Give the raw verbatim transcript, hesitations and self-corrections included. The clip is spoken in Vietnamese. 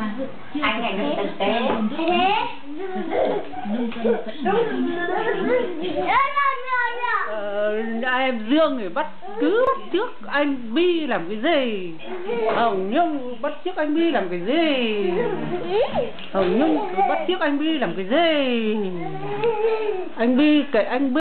Anh này nó thực tế. Ờ, em Dương thì bắt cứ bắt trước anh Bi làm cái gì, Hồng Nhung bắt trước anh Bi làm cái gì, Hồng Nhung cứ bắt trước anh Bi làm cái gì, anh Bi kệ anh Bi.